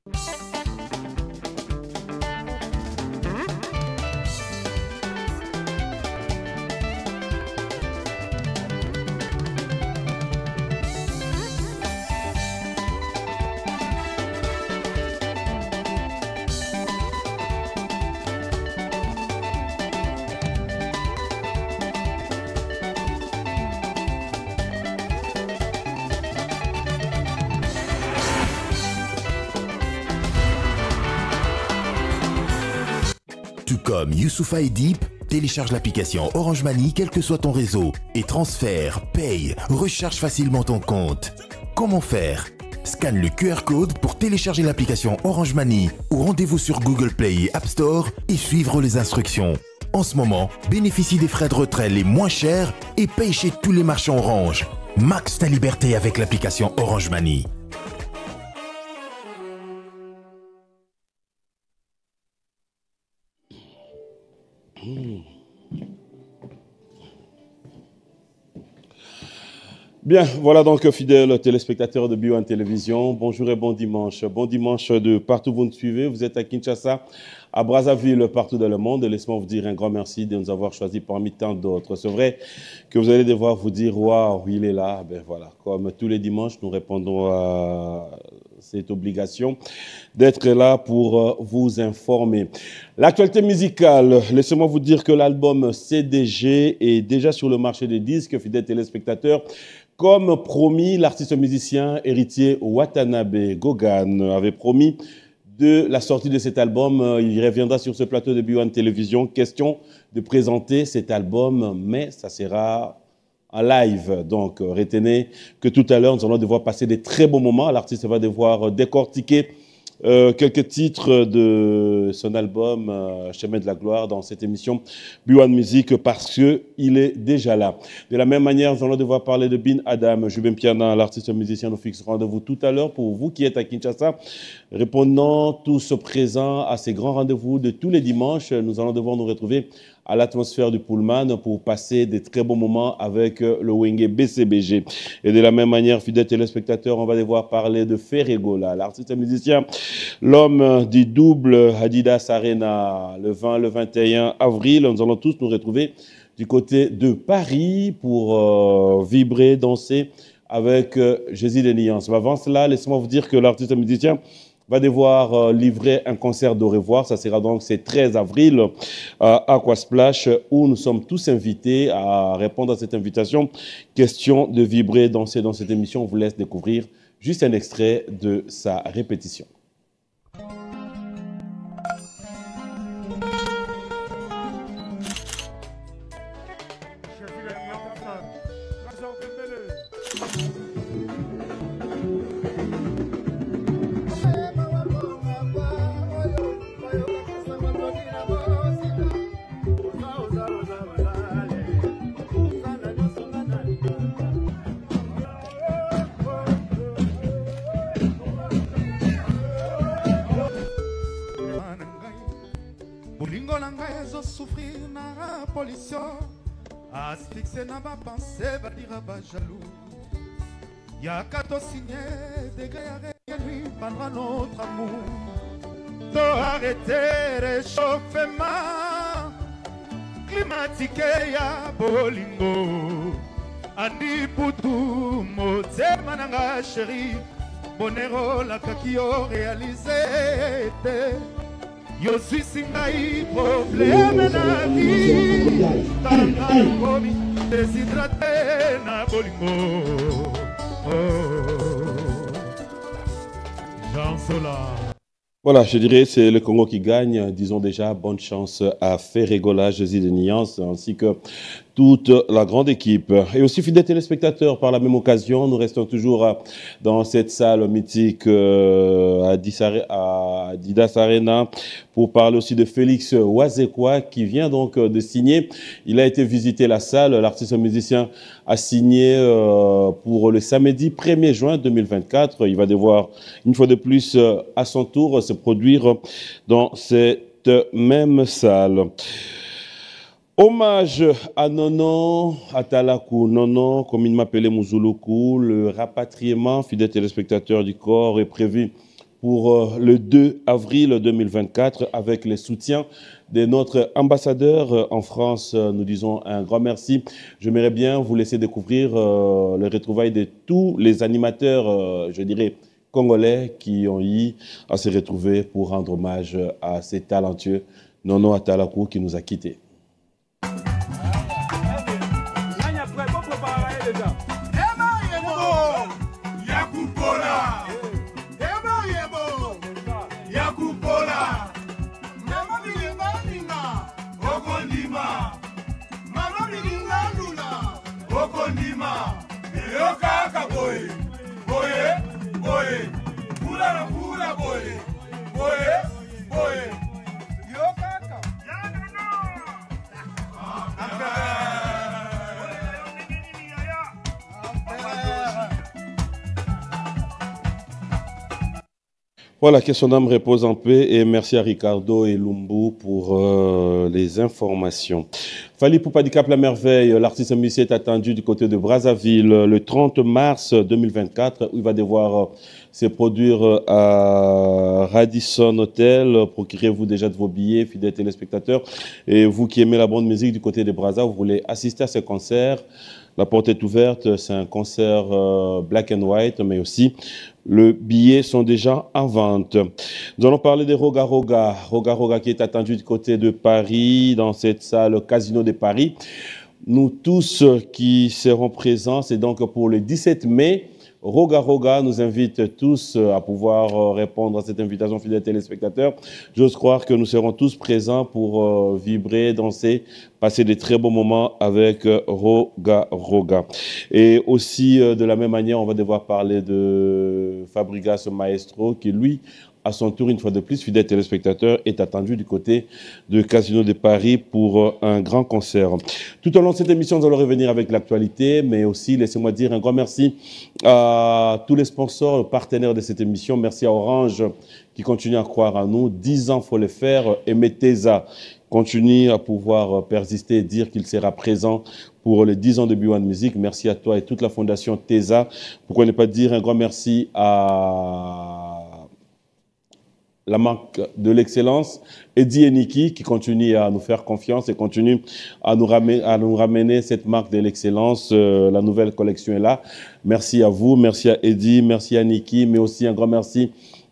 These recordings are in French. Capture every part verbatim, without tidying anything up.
Tout comme Youssoufa et Deep, télécharge l'application Orange Money quel que soit ton réseau et transfère, paye, recharge facilement ton compte. Comment faire? Scanne le Q R code pour télécharger l'application Orange Money ou rendez-vous sur Google Play et App Store et suivre les instructions. En ce moment, bénéficie des frais de retrait les moins chers et paye chez tous les marchands Orange. Max ta liberté avec l'application Orange Money. Bien, voilà donc fidèles téléspectateurs de B one Télévision, bonjour et bon dimanche. Bon dimanche de partout où vous nous suivez, vous êtes à Kinshasa, à Brazzaville, partout dans le monde. Laissez-moi vous dire un grand merci de nous avoir choisis parmi tant d'autres. C'est vrai que vous allez devoir vous dire, waouh, il est là. Ben voilà, comme tous les dimanches, nous répondons à cette obligation d'être là pour vous informer. L'actualité musicale, laissez-moi vous dire que l'album C D G est déjà sur le marché des disques, fidèles téléspectateurs. Comme promis, l'artiste musicien héritier Watanabe Gogan avait promis de la sortie de cet album. Il reviendra sur ce plateau de B one Télévision. Question de présenter cet album, mais ça sera en live. Donc, retenez que tout à l'heure, nous allons devoir passer des très bons moments. L'artiste va devoir décortiquer Euh, quelques titres de son album euh, Chemin de la Gloire dans cette émission B one Music parce qu'il est déjà là. De la même manière, nous allons devoir parler de Bin Adam, Jubin Piana, l'artiste musicien. Nous fixons rendez-vous tout à l'heure pour vous qui êtes à Kinshasa. Répondant tous présents à ces grands rendez-vous de tous les dimanches, nous allons devoir nous retrouver à l'atmosphère du Pullman pour passer des très bons moments avec le Wenge B C B G. Et de la même manière, fidèles téléspectateurs, on va devoir parler de Ferregola, l'artiste musicien, l'homme du double Adidas Arena, le vingt, le vingt et un avril. Nous allons tous nous retrouver du côté de Paris pour euh, vibrer, danser avec euh, Jésus de Nuance. Mais avant cela, laissez-moi vous dire que l'artiste musicien va devoir euh, livrer un concert d'au revoir. Ça sera donc ce treize avril euh, à Aquasplash où nous sommes tous invités à répondre à cette invitation. Question de vibrer, danser dans cette émission. On vous laisse découvrir juste un extrait de sa répétition. Souffrir na pollution, asphyxé na ba pensée, va dire ba jaloux. Y'a qu'à te signer des guerres et lui pendra notre amour. To arrêter réchauffement climatique ya bolingo. Andi putu motema nanga chéri, bonero la kakio réalisé. Yo suis singai problème na vie, tanga komi déshydraté na bolingo. Jean Solar. Voilà, je dirais c'est le Congo qui gagne. Disons déjà bonne chance à Ferregola, Jésus de Nuance, ainsi que toute la grande équipe. Et aussi, fidèles téléspectateurs, par la même occasion, nous restons toujours dans cette salle mythique à Adidas Arena pour parler aussi de Félix Wazekwa qui vient donc de signer. Il a été visiter la salle. L'artiste musicien a signé pour le samedi premier juin deux mille vingt-quatre. Il va devoir, une fois de plus, à son tour, se produire dans cette même salle. Hommage à Nono, à Talakou Nono, comme il m'appelait Mouzouloukou. Le rapatriement, fidèles téléspectateurs du corps, est prévu pour euh, le deux avril deux mille vingt-quatre avec les soutiens de notre ambassadeur euh, en France. Euh, nous disons un grand merci. J'aimerais bien vous laisser découvrir euh, le retrouvailles de tous les animateurs, euh, je dirais, congolais qui ont eu à se retrouver pour rendre hommage à ces talentueux Nono Atalakou qui nous a quittés. Voilà, que son âme repose en paix et merci à Ricardo et Lumbu pour euh, les informations. Fally Ipupa du Cap La Merveille, l'artiste musicien est attendu du côté de Brazzaville le trente mars deux mille vingt-quatre où il va devoir euh, se produire à Radisson Hotel. Procurez-vous déjà de vos billets, fidèles téléspectateurs. Et vous qui aimez la bonne musique du côté de Brazza, vous voulez assister à ce concert. La porte est ouverte, c'est un concert euh, black and white, mais aussi le billet sont déjà en vente. Nous allons parler de Roga Roga. Roga Roga qui est attendu du côté de Paris, dans cette salle Casino de Paris. Nous tous qui serons présents, c'est donc pour le dix-sept mai. Roga Roga nous invite tous à pouvoir répondre à cette invitation, fidèles téléspectateurs. J'ose croire que nous serons tous présents pour vibrer, danser, passer des très bons moments avec Roga Roga. Et aussi, de la même manière, on va devoir parler de Fabregas Maestro, qui lui, à son tour, une fois de plus, fidèles téléspectateurs, est attendu du côté de Casino de Paris pour un grand concert. Tout au long de cette émission, nous allons revenir avec l'actualité, mais aussi, laissez-moi dire un grand merci à tous les sponsors, partenaires de cette émission. Merci à Orange qui continue à croire en nous. dix ans, il faut le faire. Et Meteza continue à pouvoir persister et dire qu'il sera présent pour les dix ans de B un Music. Merci à toi et toute la fondation Teza. Pourquoi ne pas dire un grand merci à la marque de l'excellence, Eddie et Niki, qui continue à nous faire confiance et continue à nous ramener, à nous ramener cette marque de l'excellence. Euh, la nouvelle collection est là. Merci à vous, merci à Eddie, merci à Niki, mais aussi un grand merci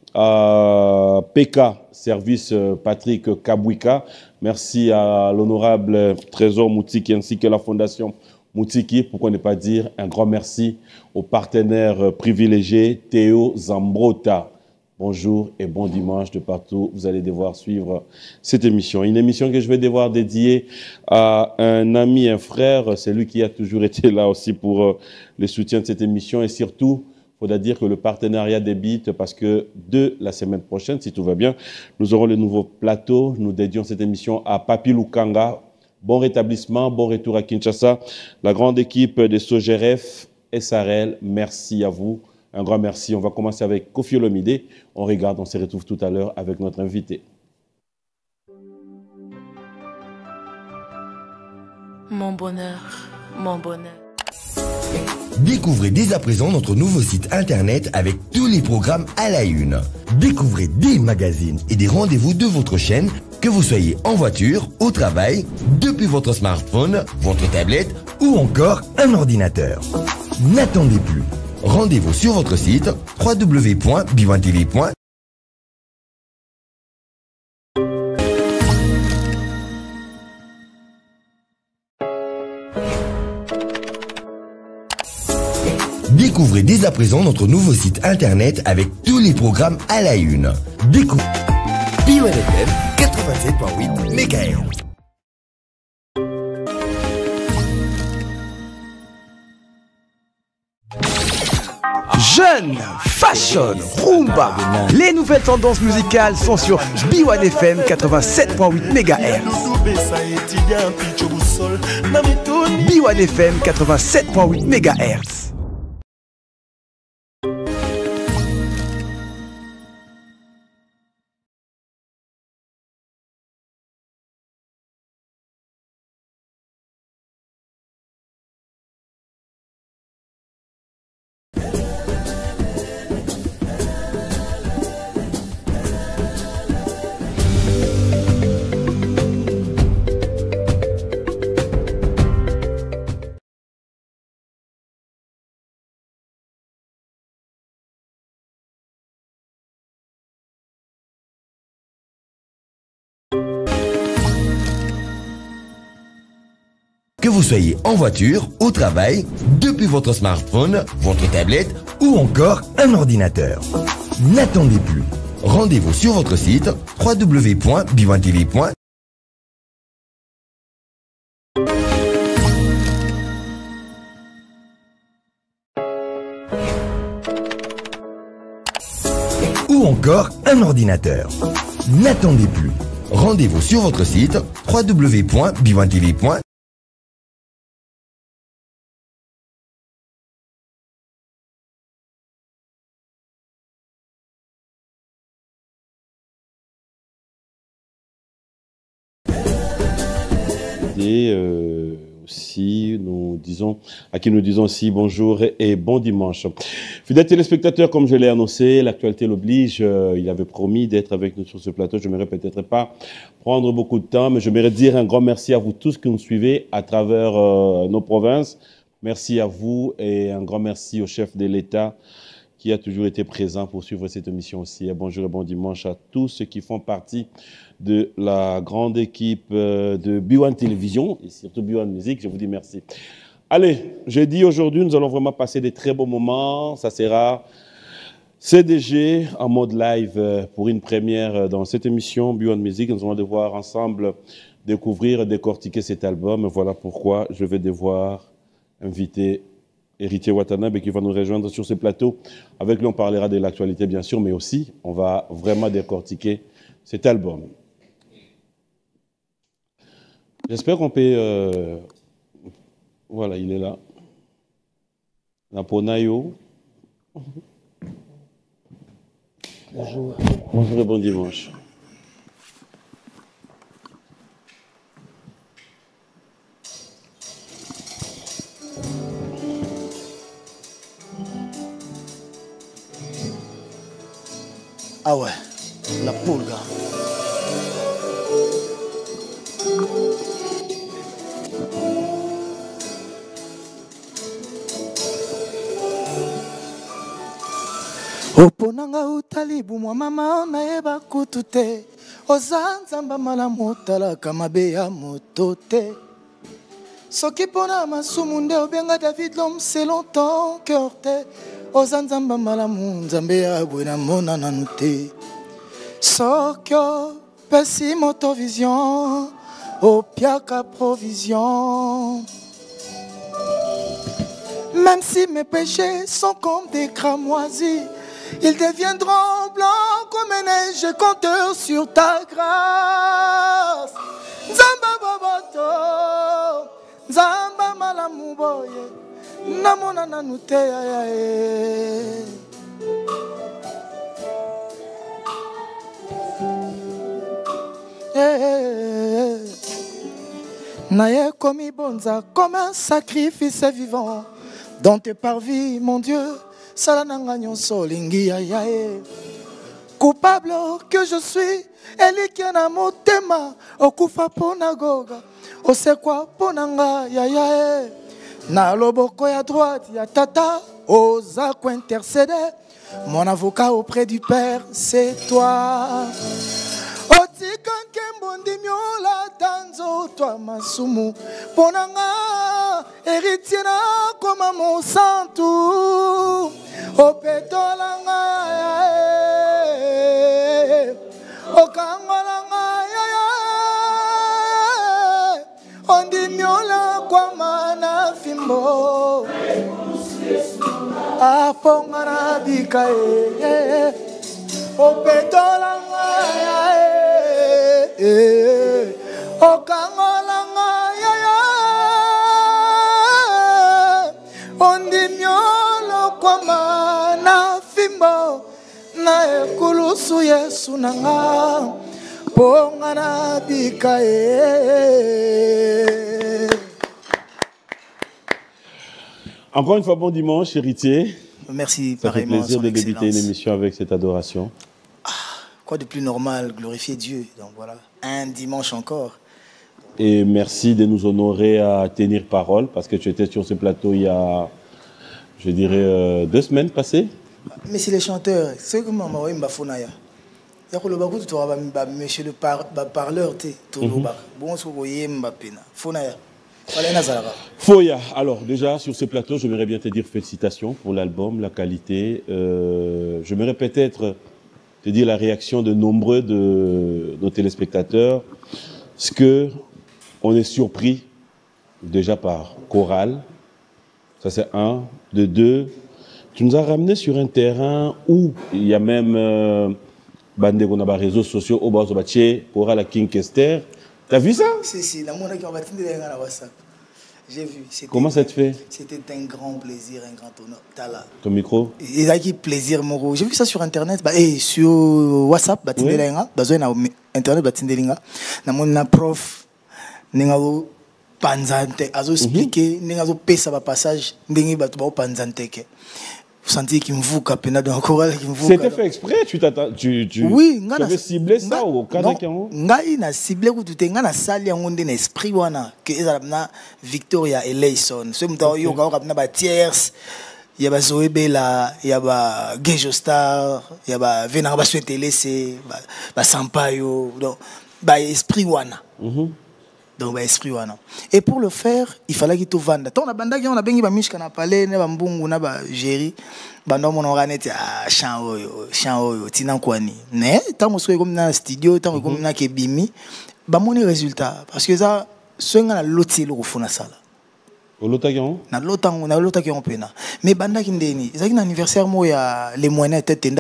à P K, service Patrick Kabouika. Merci à l'honorable Trésor Moutiki ainsi que la fondation Moutiki. Pourquoi ne pas dire un grand merci aux partenaires privilégiés, Théo Zambrota. Bonjour et bon dimanche de partout. Vous allez devoir suivre cette émission. Une émission que je vais devoir dédier à un ami, un frère. C'est lui qui a toujours été là aussi pour le soutien de cette émission. Et surtout, il faudra dire que le partenariat débute parce que de la semaine prochaine, si tout va bien, nous aurons le nouveau plateau. Nous dédions cette émission à Papi Lukanga. Bon rétablissement, bon retour à Kinshasa. La grande équipe de Sogeref, S R L, merci à vous. Un grand merci. On va commencer avec Kofi Olomide. On regarde, on se retrouve tout à l'heure avec notre invité. Mon bonheur, mon bonheur. Découvrez dès à présent notre nouveau site internet avec tous les programmes à la une. Découvrez des magazines et des rendez-vous de votre chaîne, que vous soyez en voiture, au travail, depuis votre smartphone, votre tablette ou encore un ordinateur. N'attendez plus. Rendez-vous sur votre site w w w point b un t v point Découvrez dès à présent notre nouveau site internet avec tous les programmes à la une. Découvrez B un F M quatre-vingt-sept virgule huit mégahertz. Jeune, fashion, rumba. Les nouvelles tendances musicales sont sur B un F M quatre-vingt-sept virgule huit mégahertz. B un F M quatre-vingt-sept virgule huit mégahertz. Que vous soyez en voiture, au travail, depuis votre smartphone, votre tablette ou encore un ordinateur. N'attendez plus. Rendez-vous sur votre site w w w point b one t v point ou encore un ordinateur. N'attendez plus. Rendez-vous sur votre site w w w point b one t v point et euh, aussi nous disons à qui nous disons aussi bonjour et bon dimanche. Fidèles téléspectateurs, comme je l'ai annoncé, l'actualité l'oblige. Euh, il avait promis d'être avec nous sur ce plateau. Je n'aimerais peut-être pas prendre beaucoup de temps, mais je voudrais dire un grand merci à vous tous qui nous suivez à travers euh, nos provinces. Merci à vous et un grand merci au chef de l'État qui a toujours été présent pour suivre cette émission aussi. Et bonjour et bon dimanche à tous ceux qui font partie de la grande équipe de B one Télévision et surtout B one Musique. Je vous dis merci. Allez, j'ai dit aujourd'hui, nous allons vraiment passer des très beaux moments. Ça sera C D G en mode live pour une première dans cette émission B one Musique. Nous allons devoir ensemble découvrir et décortiquer cet album. Voilà pourquoi je vais devoir inviter Héritier Watanabe qui va nous rejoindre sur ce plateau. Avec lui, on parlera de l'actualité, bien sûr, mais aussi, on va vraiment décortiquer cet album. J'espère qu'on peut... Euh... Voilà, il est là. Naponayo. Bonjour. Bonjour et bon dimanche. Ah ouais, la pulga. Oponanga utalibu mwa mama naeba kutute ozanzamba malamu otalaka mabe ya moto te soki pona masumu nde obenga David l'homme c'est longtemps cœur te ozanzamba malamu nzambe ya bwena mona nanu te soki opesi moto vision opiaka provision. Même si mes péchés sont comme des cramoisis, ils deviendront blancs comme un neige, compteur sur ta grâce. Nzamba babato, Nzamba malamu boye, namona nanute ya e. Naye komi bonza comme un sacrifice vivant. Dans tes parvis, mon Dieu, salananga nyonso lingi ya ya e. Coupable que je suis, elikiana motema, okufa pona goga, osekwa ponanga ya ya e. Na loboko ya droite ya tata, osa ko intercéder. Mon avocat auprès du Père, c'est toi. Otikanke mbondimiola tanzo toi masumu ponanga héritier na koma mon santu opetolanga okangolanga ondimiola kwa mana fimbo apongana bikae opetolanga okangolanga yaya ondimiolo kwama na fimbo na ekulusu Yesu nanga ponga na bikae. Encore une fois, bon dimanche, héritier. Merci, ça fait plaisir de débuter une émission avec cette adoration. Ah, quoi de plus normal, glorifier Dieu. Donc voilà, un dimanche encore. Et merci de nous honorer à tenir parole, parce que tu étais sur ce plateau il y a, je dirais, euh, deux semaines passées. Mais c'est les chanteurs, c'est comme Maman Mbafonaya. Il y a le bagou tu auras monsieur le parleur, tu bon, ce que vous voyez Mbapena, Fonaya. Foya, alors déjà sur ce plateau, j'aimerais bien te dire félicitations pour l'album, la qualité. Euh, j'aimerais peut-être te dire la réaction de nombreux de nos téléspectateurs. Ce que on est surpris déjà par Choral, ça c'est un. De deux, tu nous as ramené sur un terrain où il y a même euh, bandé qu'on a des réseaux sociaux au bas de Choral à Kinkester. T'as vu ça? Si, si, la monde qui a battu des gens à WhatsApp. J'ai vu. Comment ça te fait? C'était un grand plaisir, un grand honneur. T'as là. Ton micro? Il a qui plaisir, Moro. J'ai vu ça sur Internet. Bah, et sur WhatsApp, bah, oui. Besoin na Internet, bah, tindelinga. Na mon na prof, n'engazo panzante, azo expliquer, n'engazo pesa ba passage, n'engi ba tuba panzante ke. Vous sentiez qu'il me vous capena dans Choral qui me vous. C'était fait exprès, tu t'attends, tu tu. Oui, tu avais ciblé ça au cadre qui en. Ngai na ciblé ku tu tenga na salle ya ngonde na esprit wana que ezalabna Victoria Eleison. Ce mutayo yo ka na ba tiers. Il y a ba Zoé Bella, il y a ba Gejo Star, il y a ba Venara ba souhaiter laisser ba, ba Sampaio, donc ba esprit wana. Mhm. Donc, bah, esprit wana. Et pour le faire, il fallait qu'il te vende. Tant on a banda qui on a bengi ba mishka na palais, na ba mbungu na ba géri, banda mon organite ah chan oyo, chan oyo, tina kwani. Mais tant on soit comme dans le studio, tant comme na ke bimi, ba mon résultat parce que ça soit na loti lo fona sala. Au lotagion? Na lotango, na lotagion pena. Mais banda qui ndeni, ça qui na anniversaire mo ya les moyens tête